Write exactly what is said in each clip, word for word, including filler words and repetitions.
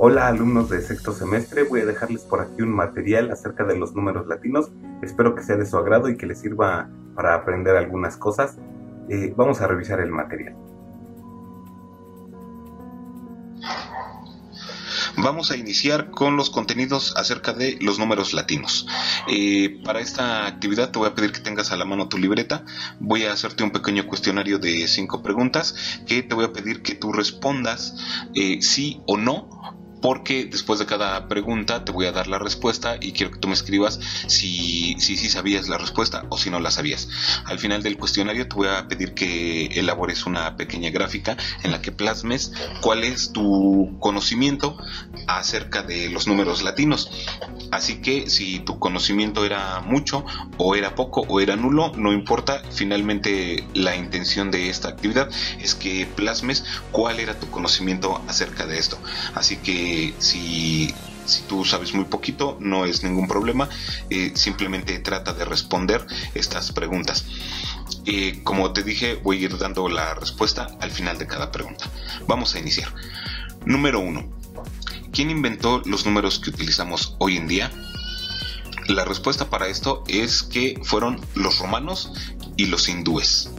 Hola alumnos de sexto semestre, voy a dejarles por aquí un material acerca de los números latinos. Espero que sea de su agrado y que les sirva para aprender algunas cosas. Eh, vamos a revisar el material. Vamos a iniciar con los contenidos acerca de los números latinos. Eh, para esta actividad te voy a pedir que tengas a la mano tu libreta. Voy a hacerte un pequeño cuestionario de cinco preguntas que te voy a pedir que tú respondas eh, sí o no, porque después de cada pregunta te voy a dar la respuesta y quiero que tú me escribas si sí si, si sabías la respuesta o si no la sabías. Al final del cuestionario te voy a pedir que elabores una pequeña gráfica en la que plasmes cuál es tu conocimiento acerca de los números latinos. Así que si tu conocimiento era mucho o era poco o era nulo, no importa. Finalmente la intención de esta actividad es que plasmes cuál era tu conocimiento acerca de esto. Así que si, si tú sabes muy poquito, no es ningún problema, eh, simplemente trata de responder estas preguntas. Eh, como te dije, voy a ir dando la respuesta al final de cada pregunta. Vamos a iniciar. Número uno. ¿Quién inventó los números que utilizamos hoy en día? La respuesta para esto es que fueron los romanos y los hindúes.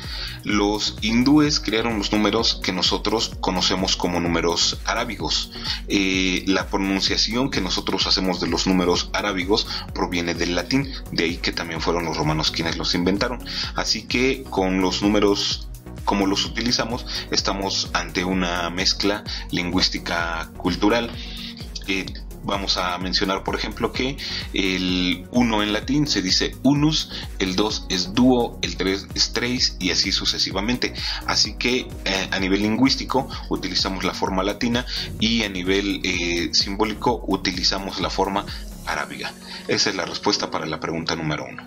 Los hindúes crearon los números que nosotros conocemos como números arábigos. Eh, la pronunciación que nosotros hacemos de los números arábigos proviene del latín, de ahí que también fueron los romanos quienes los inventaron. Así que con los números como los utilizamos, estamos ante una mezcla lingüística cultural. Eh, Vamos a mencionar, por ejemplo, que el uno en latín se dice unus, el dos es duo, el tres es tres y así sucesivamente. Así que eh, a nivel lingüístico utilizamos la forma latina y a nivel eh, simbólico utilizamos la forma arábiga. Esa es la respuesta para la pregunta número uno.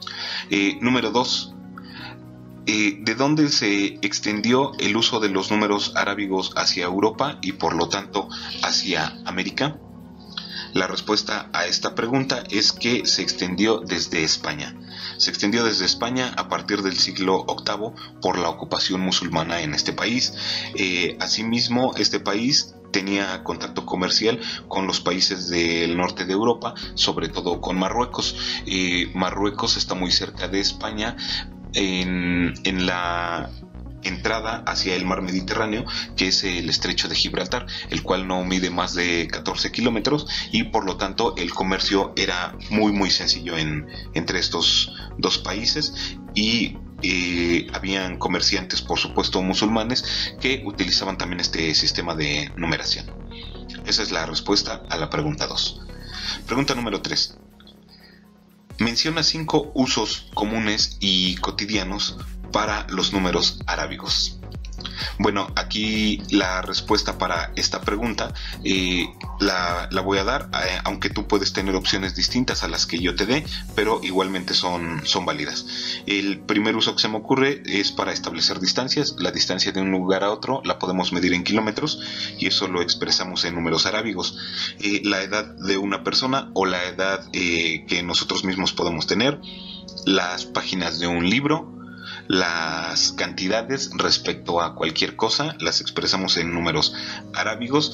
Eh, número dos. Eh, ¿De dónde se extendió el uso de los números arábigos hacia Europa y por lo tanto hacia América? La respuesta a esta pregunta es que se extendió desde España. Se extendió desde España a partir del siglo octavo por la ocupación musulmana en este país. Eh, asimismo, este país tenía contacto comercial con los países del norte de Europa, sobre todo con Marruecos. Eh, Marruecos está muy cerca de España en, en la entrada hacia el mar Mediterráneo, que es el estrecho de Gibraltar, el cual no mide más de catorce kilómetros y por lo tanto el comercio era muy muy sencillo en, entre estos dos países y eh, habían comerciantes, por supuesto musulmanes, que utilizaban también este sistema de numeración. Esa es la respuesta a la pregunta dos. Pregunta número tres. Menciona cinco usos comunes y cotidianos para los números arábigos. Bueno, aquí la respuesta para esta pregunta eh, la, la voy a dar, eh, aunque tú puedes tener opciones distintas a las que yo te dé, pero igualmente son, son válidas. El primer uso que se me ocurre es para establecer distancias. La distancia de un lugar a otro la podemos medir en kilómetros y eso lo expresamos en números arábigos. Eh, la edad de una persona o la edad eh, que nosotros mismos podemos tener, las páginas de un libro, las cantidades respecto a cualquier cosa las expresamos en números arábigos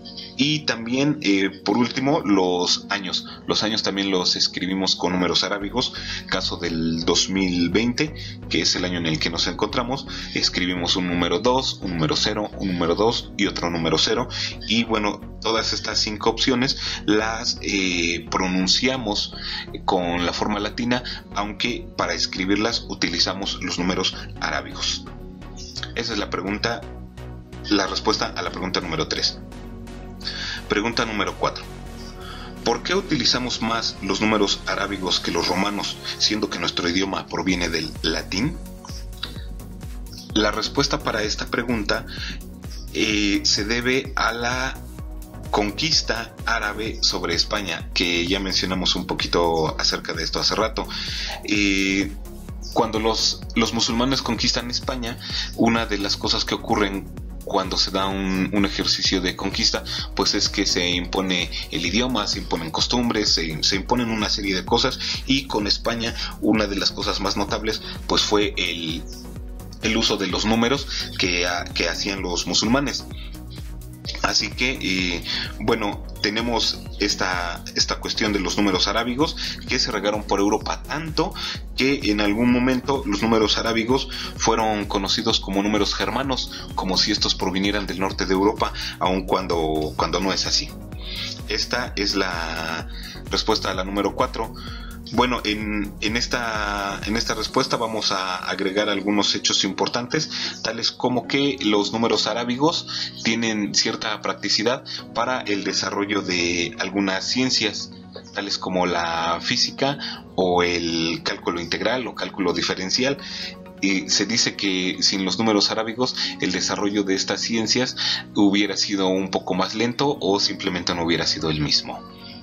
y también eh, por último los años los años también los escribimos con números arábigos. Caso del dos mil veinte, que es el año en el que nos encontramos, escribimos un número dos, un número cero, un número dos y otro número cero y bueno, todas estas cinco opciones las eh, pronunciamos con la forma latina, aunque para escribirlas utilizamos los números arábigos. Esa es la pregunta, la respuesta a la pregunta número tres. Pregunta número cuatro. ¿Por qué utilizamos más los números arábigos que los romanos, siendo que nuestro idioma proviene del latín? La respuesta para esta pregunta eh, se debe a la conquista árabe sobre España, que ya mencionamos un poquito acerca de esto hace rato. Eh, cuando los, los musulmanes conquistan España, una de las cosas que ocurren cuando se da un, un ejercicio de conquista, pues es que se impone el idioma, se imponen costumbres, se, se imponen una serie de cosas, y con España una de las cosas más notables pues fue el, el uso de los números que, que hacían los musulmanes. Así que, eh, bueno, tenemos esta, esta cuestión de los números arábigos que se regaron por Europa tanto que en algún momento los números arábigos fueron conocidos como números germanos, como si estos provinieran del norte de Europa, aun cuando, cuando no es así. Esta es la respuesta a la número cuatro. Bueno, en, en, esta, en esta respuesta vamos a agregar algunos hechos importantes, tales como que los números arábigos tienen cierta practicidad para el desarrollo de algunas ciencias, tales como la física o el cálculo integral o cálculo diferencial. Y se dice que sin los números arábigos el desarrollo de estas ciencias hubiera sido un poco más lento o simplemente no hubiera sido el mismo.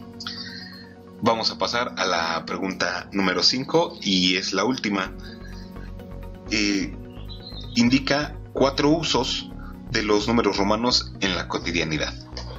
Vamos a pasar a la pregunta número cinco y es la última. Eh, indica cuatro usos de los números romanos en la cotidianidad.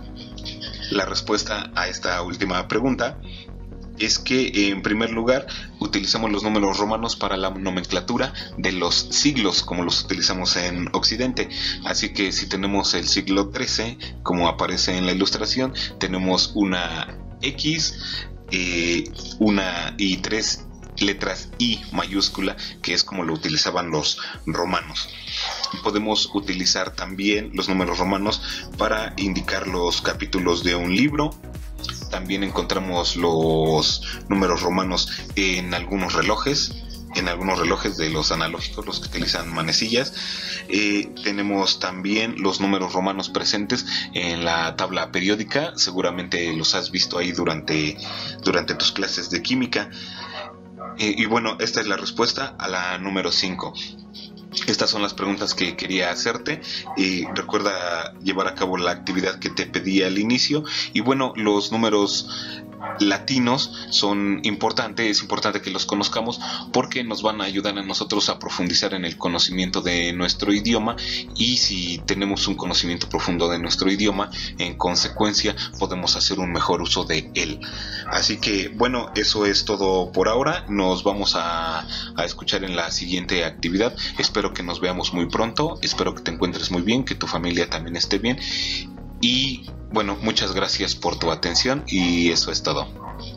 La respuesta a esta última pregunta es que, en primer lugar, utilizamos los números romanos para la nomenclatura de los siglos, como los utilizamos en Occidente. Así que si tenemos el siglo trece, como aparece en la ilustración, tenemos una X, eh, una y tres letras I mayúscula, que es como lo utilizaban los romanos. Podemos utilizar también los números romanos para indicar los capítulos de un libro. También encontramos los números romanos en algunos relojes, en algunos relojes de los analógicos, los que utilizan manecillas. Eh, tenemos también los números romanos presentes en la tabla periódica. Seguramente los has visto ahí durante, durante tus clases de química. Eh, y bueno, esta es la respuesta a la número cinco. Estas son las preguntas que quería hacerte, y recuerda llevar a cabo la actividad que te pedí al inicio. Y bueno, los números latinos son importantes, es importante que los conozcamos porque nos van a ayudar a nosotros a profundizar en el conocimiento de nuestro idioma, y si tenemos un conocimiento profundo de nuestro idioma, en consecuencia podemos hacer un mejor uso de él. Así que bueno, eso es todo por ahora. Nos vamos a, a escuchar en la siguiente actividad. Espero que nos veamos muy pronto, espero que te encuentres muy bien, que tu familia también esté bien. Y bueno, muchas gracias por tu atención y eso es todo.